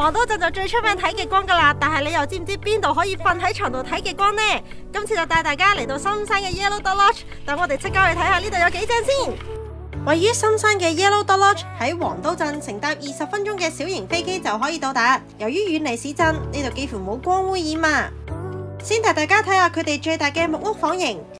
黃刀鎮就最出名睇極光噶啦，但係你又知唔知邊度可以瞓喺床度睇極光呢？今次就帶大家嚟到深山嘅 Yellow Dot Lodge，等我哋即刻去睇下呢度有幾正先。位於深山嘅 Yellow Dot Lodge 喺黃刀鎮，乘搭20分鐘嘅小型飛機就可以到達。由於遠離市鎮，呢度幾乎冇光污染啊。先帶大家睇下佢哋最大嘅木屋房型，